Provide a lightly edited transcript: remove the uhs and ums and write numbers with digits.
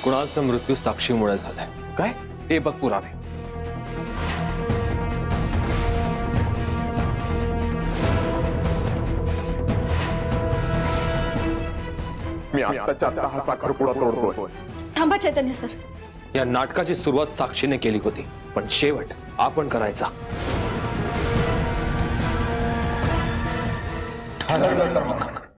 कुणालचा मृत्यू साक्षीमुळे झालाय। काय ते बघ पुरावे। मी आत्ताच्या आत्ता हा साखरपुडा तोडतोय। थांबा चैतन्य सर, या नाटकाची सुरुवात साक्षीने केली होती, पण शेवट आपण करायचा। ठरवलं तर मग